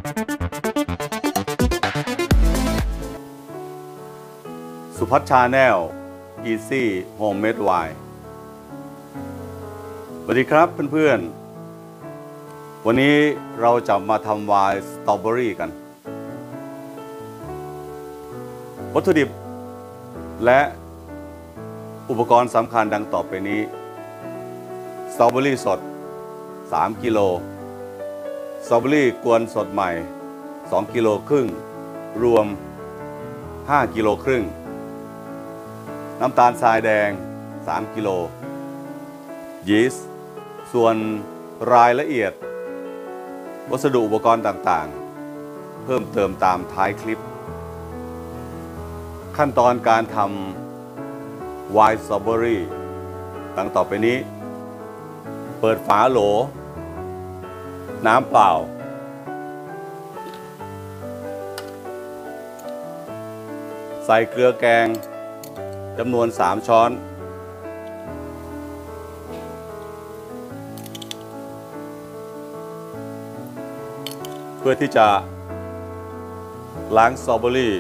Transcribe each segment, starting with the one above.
สุพัฒน์ชาแนล Easy Homemade Wine สวัสดีครับเพื่อนๆวันนี้เราจะมาทำไวน์สตรอเบอรี่กันวัตถุดิบและอุปกรณ์สำคัญดังต่อไปนี้สตรอเบอรี่สด3 กิโลสตรอเบอรี่กวนสดใหม่2 กิโลครึ่งรวม5 กิโลครึ่งน้ำตาลทรายแดง3 กิโลยีสต์ส่วนรายละเอียดวัสดุอุปกรณ์ต่างๆเพิ่มเติมตามท้ายคลิปขั้นตอนการทำไวน์สตรอเบอรี่ดังต่อไปนี้เปิดฝาโหลน้ำเปล่าใส่เกลือแกงจำนวน3 ช้อนเพื่อที่จะล้างสตรอเบอรี่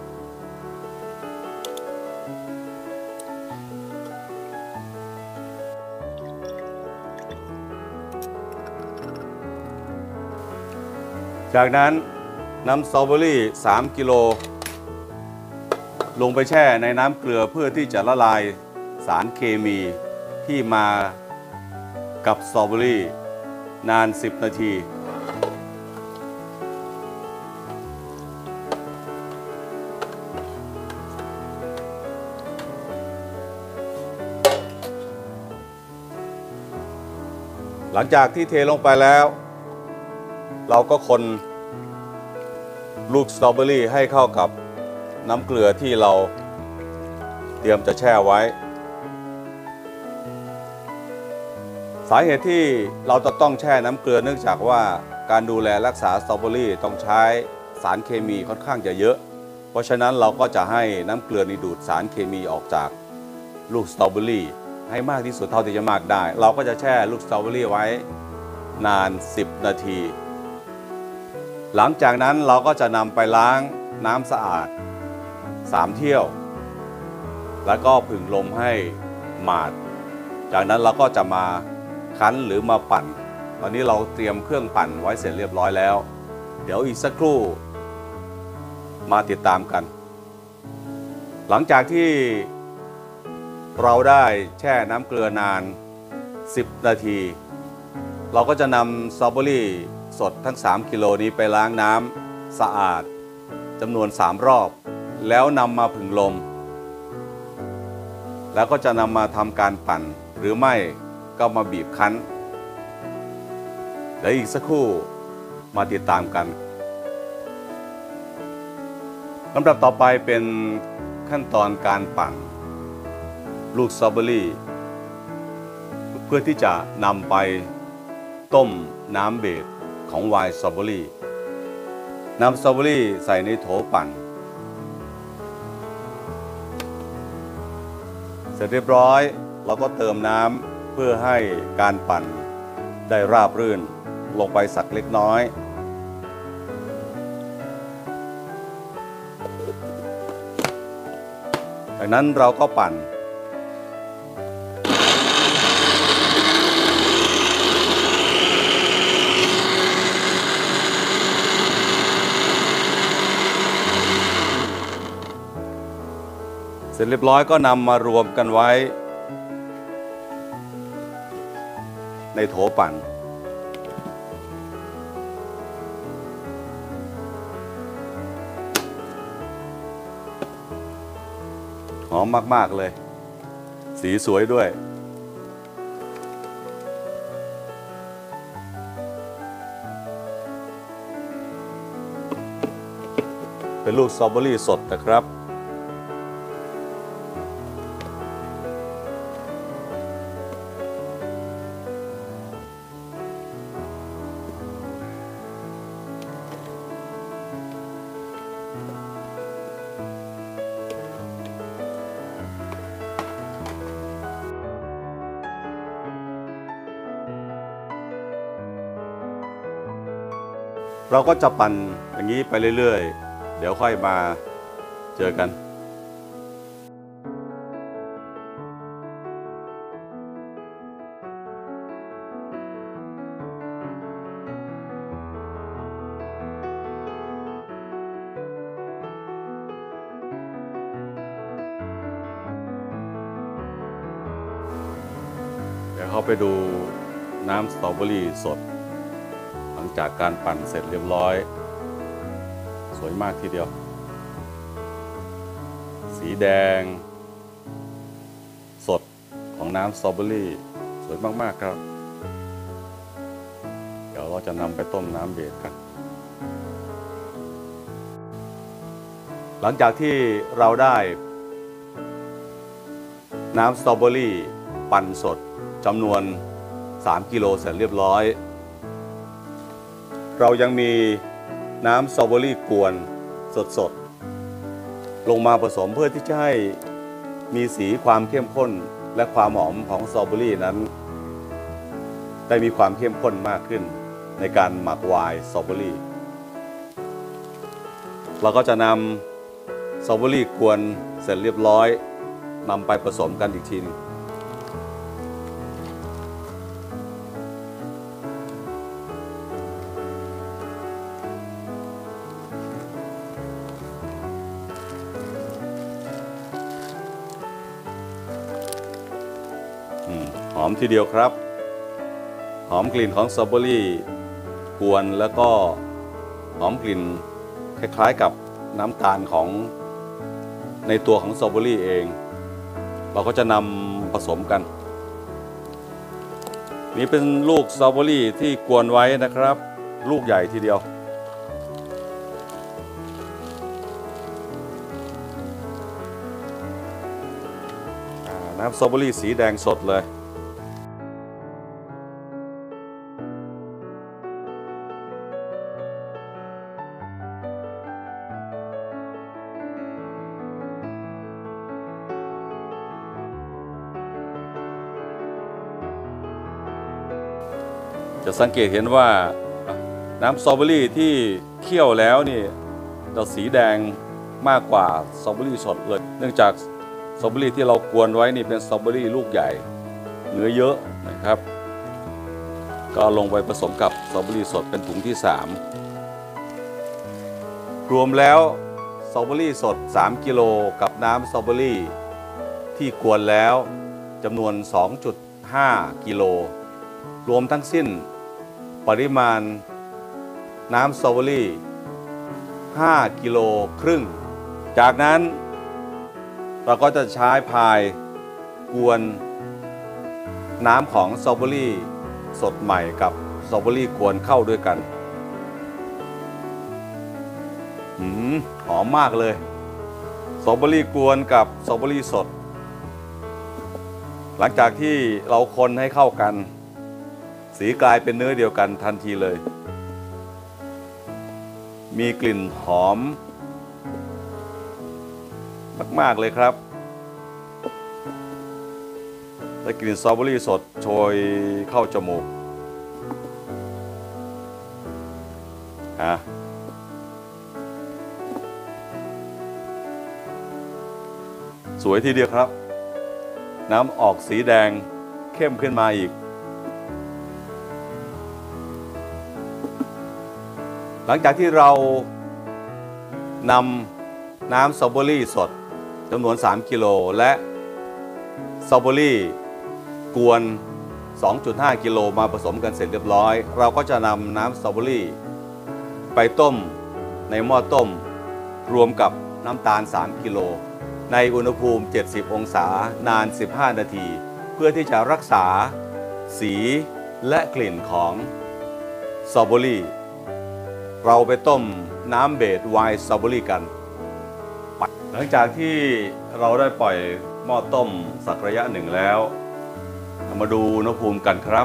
จากนั้นนำสตรอเบอรี่3 กิโลลงไปแช่ในน้ำเกลือเพื่อที่จะละลายสารเคมีที่มากับสตรอเบอรี่นาน10 นาทีหลังจากที่เทลงไปแล้วเราก็คนลูกสตรอเบอรี่ให้เข้ากับน้ำเกลือที่เราเตรียมจะแช่ไว้สาเหตุที่เราจะต้องแช่น้ำเกลือเนื่องจากว่าการดูแลรักษาสตรอเบอรี่ต้องใช้สารเคมีค่อนข้างจะเยอะเพราะฉะนั้นเราก็จะให้น้ำเกลือนี่ดูดสารเคมีออกจากลูกสตรอเบอรี่ให้มากที่สุดเท่าที่จะมากได้เราก็จะแช่ลูกสตรอเบอรี่ไว้นาน10 นาทีหลังจากนั้นเราก็จะนำไปล้างน้ำสะอาด3 เที่ยวแล้วก็ผึ่งลมให้หมาดจากนั้นเราก็จะมาคั้นหรือมาปั่นตอนนี้เราเตรียมเครื่องปั่นไว้เสร็จเรียบร้อยแล้วเดี๋ยวอีกสักครู่มาติดตามกันหลังจากที่เราได้แช่น้ำเกลือนาน10 นาทีเราก็จะนำสตรอเบอรี่สดทั้ง3 กิโลนี้ไปล้างน้ำสะอาดจำนวน3 รอบแล้วนำมาผึ่งลมแล้วก็จะนำมาทำการปั่นหรือไม่ก็มาบีบคั้นและอีกสักครู่มาติดตามกันลำดับต่อไปเป็นขั้นตอนการปั่นลูกสตรอเบอรี่เพื่อที่จะนำไปต้มน้ำเบสของไวน์สตรอเบอรี่นำสตรอเบอรี่ใส่ในโถปั่นเสร็จเรียบร้อยเราก็เติมน้ำเพื่อให้การปั่นได้ราบรื่นลงไปสักเล็กน้อยจากนั้นเราก็ปั่นเสร็จเรียบร้อยก็นำมารวมกันไว้ในโถปั่นหอมมากๆเลยสีสวยด้วยเป็นลูกสตรอเบอรี่สดนะครับเราก็จะปั่นอย่างนี้ไปเรื่อยๆเดี๋ยวค่อยมาเจอกันเดี๋ยวเข้าไปดูน้ำสตรอเบอรี่สดหลังจากการปั่นเสร็จเรียบร้อยสวยมากทีเดียวสีแดงสดของน้ำสตรอเบอรี่สวยมากๆครับเดี๋ยวเราจะนำไปต้มน้ำเบสกันหลังจากที่เราได้น้ำสตรอเบอรี่ปั่นสดจำนวน3 กิโลเสร็จเรียบร้อยเรายังมีน้ำสตรอเบอรี่กวนสดๆลงมาผสมเพื่อที่จะให้มีสีความเข้มข้นและความหอมของสตรอเบอรี่นั้นได้มีความเข้มข้นมากขึ้นในการหมักไวน์สตรอเบอรี่เราก็จะนำสตรอเบอรี่กวนเสร็จเรียบร้อยนำไปผสมกันอีกทีนึงหอมทีเดียวครับหอมกลิ่นของสตรอเบอรี่กวนแล้วก็หอมกลิ่นคล้ายๆกับน้ำตาลของในตัวของสตรอเบอรี่เองเราก็จะนำผสมกันนี่เป็นลูกสตรอเบอรี่ที่กวนไว้นะครับลูกใหญ่ทีเดียวน้ำสตรอเบอรี่สีแดงสดเลยจะสังเกตเห็นว่าน้ำสตรอเบอรี่ที่เคี่ยวแล้วนี่จะสีแดงมากกว่าสตรอเบอรี่สดเลยเนื่องจากสตรอเบอรี่ที่เรากวนไว้นี่เป็นสตรอเบอรี่ลูกใหญ่เนื้อเยอะนะครับก็ลงไปผสมกับสตรอเบอรี่สดเป็นถุงที่3รวมแล้วสตรอเบอรี่สด3 กิโลกับน้ำสตรอเบอรี่ที่กวนแล้วจำนวน 2.5 กิโลรวมทั้งสิ้นปริมาณน้ำสตรอเบอรี่5 กิโลครึ่งจากนั้นเราก็จะใช้พายกวนน้ำของสตรอเบอรี่สดใหม่กับสตรอเบอรี่กวนเข้าด้วยกันหอมมากเลยสตรอเบอรี่กวนกับสตรอเบอรี่สดหลังจากที่เราคนให้เข้ากันสีกลายเป็นเนื้อเดียวกันทันทีเลยมีกลิ่นหอมมากๆเลยครับได้กลิ่นสตรอเบอรี่สดโชยเข้าจมูกสวยทีเดียวครับน้ำออกสีแดงเข้มขึ้นมาอีกหลังจากที่เรานำน้ำสตรอเบอรี่สดจำนวน3 กิโลและสตรอเบอรี่กวน 2.5 กิโลมาผสมกันเสร็จเรียบร้อยเราก็จะนำน้ำสตรอเบอรี่ไปต้มในหม้อต้มรวมกับน้ำตาล3 กิโลในอุณหภูมิ70 องศานาน15 นาทีเพื่อที่จะรักษาสีและกลิ่นของสตรอเบอรี่เราไปต้มน้ำเบสไวน์สตรอเบอรี่กันหลังจากที่เราได้ปล่อยหม้อต้มสักระยะหนึ่งแล้วมาดูอุณหภูมิกันครับ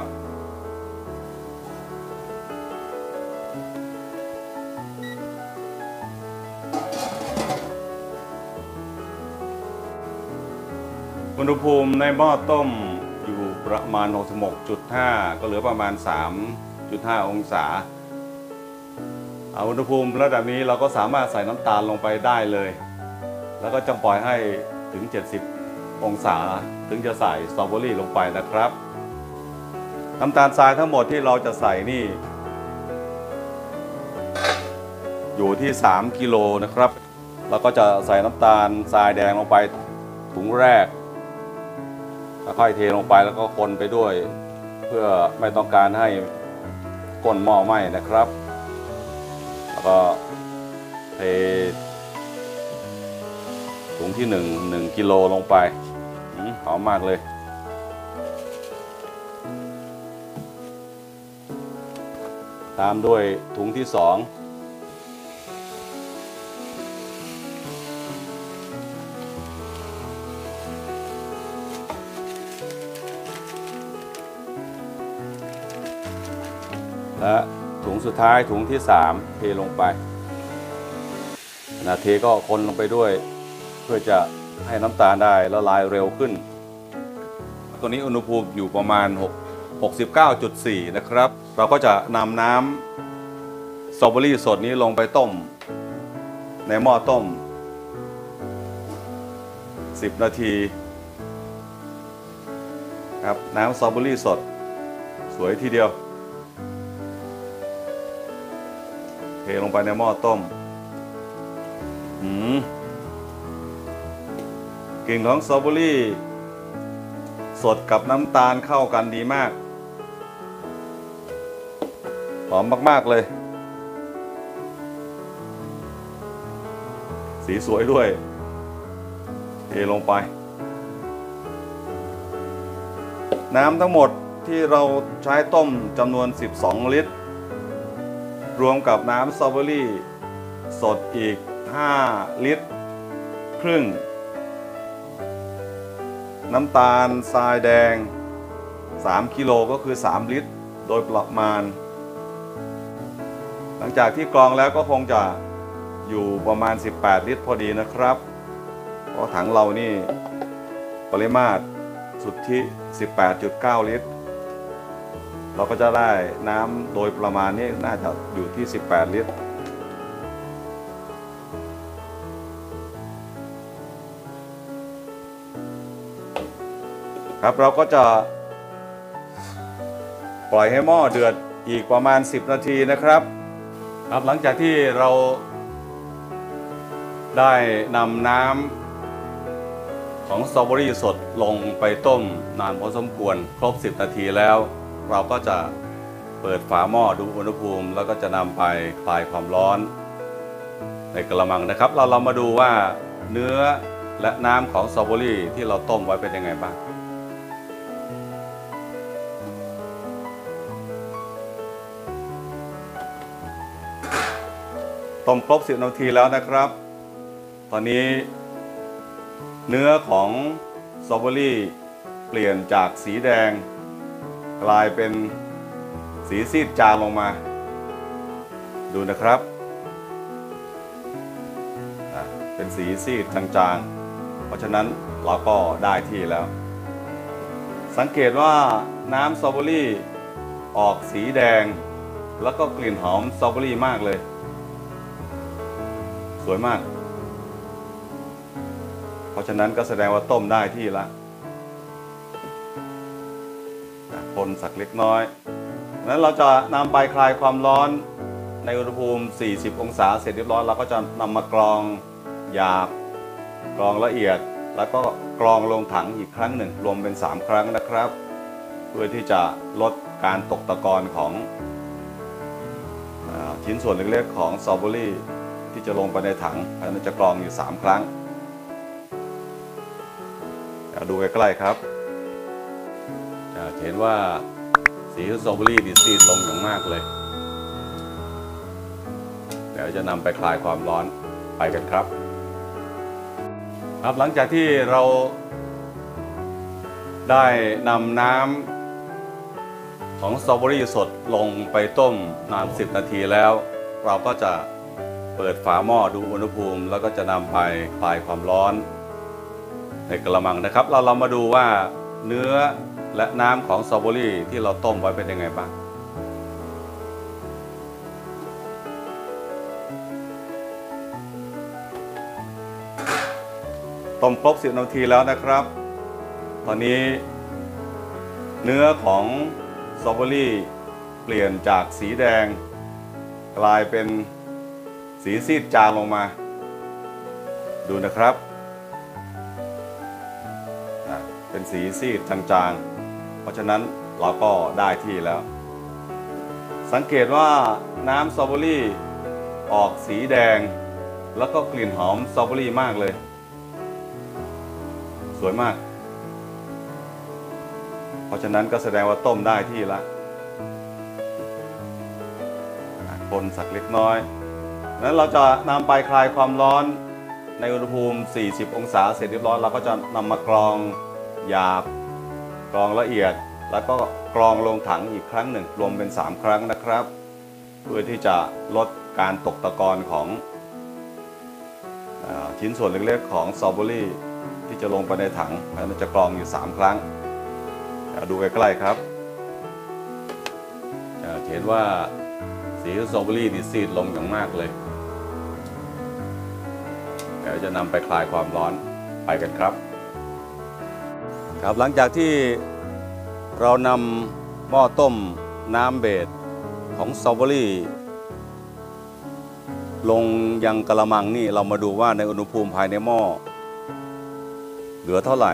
อุณหภูมิในหม้อต้มอยู่ประมาณ 66.5 ก็เหลือประมาณ 3.5 องศาอุณหภูมิระดับนี้เราก็สามารถใส่น้ำตาลลงไปได้เลยแล้วก็จงปล่อยให้ถึง70องศาถึงจะใส่สตรอเบอรี่ลงไปนะครับน้ำตาลทรายทั้งหมดที่เราจะใส่นี่อยู่ที่3กิโลนะครับเราก็จะใส่น้ำตาลทรายแดงลงไปถุงแรกแล้วค่อยเทลงไปแล้วก็คนไปด้วยเพื่อไม่ต้องการให้ก้นหม้อไหม้นะครับแล้วก็เทถุงที่1กิโลลงไปหอมมากเลยตามด้วยถุงที่2และถุงสุดท้ายถุงที่3เทลงไปเทก็คนลงไปด้วยเพื่อจะให้น้ำตาลได้ละลายเร็วขึ้นตัวนี้อุณหภูมิอยู่ประมาณ69.4 นะครับเราก็จะนำน้ำสตรอเบอรี่สดนี้ลงไปต้มในหม้อต้ม10 นาทีครับน้ำสตรอเบอรี่สดสวยทีเดียวเทลงไปในหม้อต้มกลิ่นของสตรอเบอรี่สดกับน้ำตาลเข้ากันดีมากหอมมากๆเลยสีสวยด้วยเทลงไปน้ำทั้งหมดที่เราใช้ต้มจำนวน12 ลิตรรวมกับน้ำสตรอเบอรี่สดอีก5 ลิตรครึ่งน้ำตาลทรายแดง3 กิโลก็คือ3 ลิตรโดยประมาณหลังจากที่กรองแล้วก็คงจะอยู่ประมาณ18 ลิตรพอดีนะครับเพราะถังเรานี่ปริมาตรสุทธิ 18.9 ลิตรเราก็จะได้น้ำโดยประมาณนี้น่าจะอยู่ที่18 ลิตรครับเราก็จะปล่อยให้หม้อเดือดอีกประมาณ10 นาทีนะครับหลังจากที่เราได้นำน้ำของสตรอเบอรี่สดลงไปต้มนานพอสมควรครบ10 นาทีแล้วเราก็จะเปิดฝาหม้อดูอุณหภูมิแล้วก็จะนำไปคลายความร้อนในกระมังนะครับเรามาดูว่าเนื้อและน้ำของสตรอเบอรี่ที่เราต้มไว้เป็นยังไงบ้างต้มครบ10 นาทีแล้วนะครับตอนนี้เนื้อของสตรอเบอรี่เปลี่ยนจากสีแดงกลายเป็นสีซีดจางลงมาดูนะครับเป็นสีซีดจางๆเพราะฉะนั้นเราก็ได้ที่แล้วสังเกตว่าน้ำสตรอเบอรี่ออกสีแดงแล้วก็กลิ่นหอมสตรอเบอรี่มากเลยสวยมากเพราะฉะนั้นก็แสดงว่าต้มได้ที่ละคนสักเล็กน้อยนั้นเราจะนำไปคลายความร้อนในอุณหภูมิ40 องศาเสร็จเรียบร้อยเราก็จะนำมากรองหยาบกรองละเอียดแล้วก็กรองลงถังอีกครั้งหนึ่งรวมเป็น3 ครั้งนะครับเพื่อที่จะลดการตกตะกอนของชิ้นส่วนเล็กๆของสตรอเบอรี่ที่จะลงไปในถังเราจะกรองอยู่3 ครั้งดูใกล้ๆครับเห็นว่าสีสตรอเบอรี่ซีดลงอย่างมากเลยเดี๋ยวจะนำไปคลายความร้อนไปกันครับหลังจากที่เราได้นำน้ำของสตรอเบอรี่สดลงไปต้มนาน10 นาทีแล้วเราก็จะเปิดฝาหม้อดูอุณหภูมิแล้วก็จะนำไปคลายความร้อนในกระมังนะครับเรามาดูว่าเนื้อและน้ำของสตรอเบอรี่ที่เราต้มไว้เป็นยังไงบ้างต้มครบ10 นาทีแล้วนะครับ ตอนนี้เนื้อของสตรอเบอรี่เปลี่ยนจากสีแดงกลายเป็นสีซีดจางลงมาดูนะครับเป็นสีซีดจางๆเพราะฉะนั้นเราก็ได้ที่แล้วสังเกตว่าน้ำสตรอเบอรี่ออกสีแดงแล้วก็กลิ่นหอมสตรอเบอรี่มากเลยสวยมากเพราะฉะนั้นก็แสดงว่าต้มได้ที่ละคนสักเล็กน้อยนั้นเราจะนำไปคลายความร้อนในอุณหภูมิ40 องศาเสร็จเรียบร้อยเราก็จะนำมากรองหยาบกรองละเอียดแล้วก็กรองลงถังอีกครั้งหนึ่งรวมเป็น3 ครั้งนะครับเพื่อที่จะลดการตกตะกอนของชิ้นส่วนเล็กๆของสตรอเบอรี่ที่จะลงไปในถังเราจะกรองอยู่3 ครั้งดูใกล้ๆครับจะเห็นว่าสีสตรอเบอรี่นี่ซีดลงอย่างมากเลยเดี๋ยวจะนำไปคลายความร้อนไปกันครับหลังจากที่เรานำหม้อต้มน้ำเบสของสตรอเบอรี่ลงยังกระมังนี่เรามาดูว่าในอุณหภูมิภายในหม้อเหลือเท่าไหร่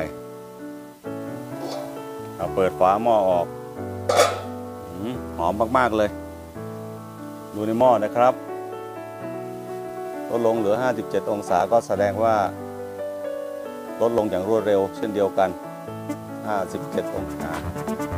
เปิดฝาหม้อออกหอมมากๆเลยดูในหม้อนะครับลดลงเหลือ57 องศาก็แสดงว่าลดลงอย่างรวดเร็วเช่นเดียวกัน57 องศา